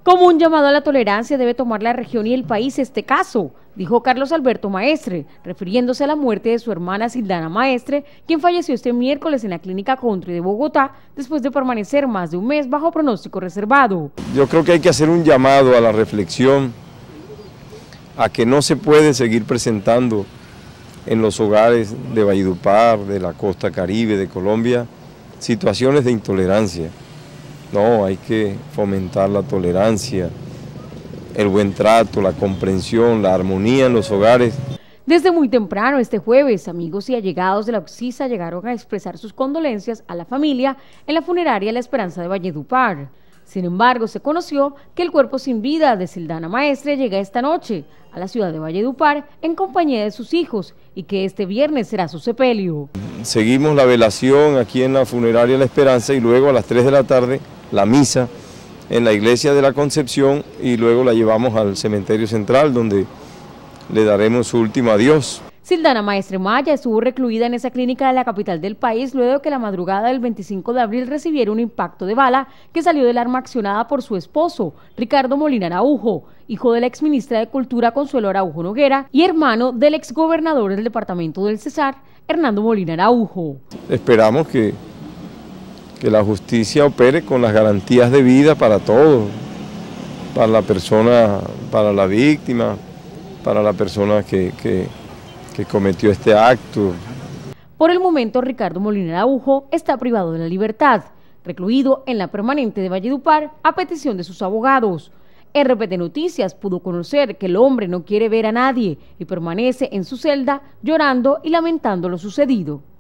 Como un llamado a la tolerancia debe tomar la región y el país este caso, dijo Carlos Alberto Maestre, refiriéndose a la muerte de su hermana Sildana Maestre, quien falleció este miércoles en la Clínica Country de Bogotá, después de permanecer más de un mes bajo pronóstico reservado. Yo creo que hay que hacer un llamado a la reflexión, a que no se puede seguir presentando en los hogares de Valledupar, de la costa Caribe, de Colombia, situaciones de intolerancia. No, hay que fomentar la tolerancia, el buen trato, la comprensión, la armonía en los hogares. Desde muy temprano este jueves, amigos y allegados de la Oxisa llegaron a expresar sus condolencias a la familia en la funeraria La Esperanza de Valledupar. Sin embargo, se conoció que el cuerpo sin vida de Sildana Maestre llega esta noche a la ciudad de Valledupar en compañía de sus hijos y que este viernes será su sepelio. Seguimos la velación aquí en la funeraria La Esperanza y luego a las 3 de la tarde la misa en la iglesia de la Concepción y luego la llevamos al cementerio central donde le daremos su último adiós. Sildana Maestre Maya estuvo recluida en esa clínica de la capital del país luego de que la madrugada del 25 de abril recibiera un impacto de bala que salió del arma accionada por su esposo, Ricardo Molina Araujo, hijo de la exministra de Cultura Consuelo Araujo Noguera y hermano del exgobernador del departamento del Cesar, Hernando Molina Araujo. Esperamos que la justicia opere con las garantías de vida para todos, para la persona, para la víctima, para la persona que cometió este acto. Por el momento, Ricardo Molina Araujo está privado de la libertad, recluido en la permanente de Valledupar a petición de sus abogados. RPT Noticias pudo conocer que el hombre no quiere ver a nadie y permanece en su celda llorando y lamentando lo sucedido.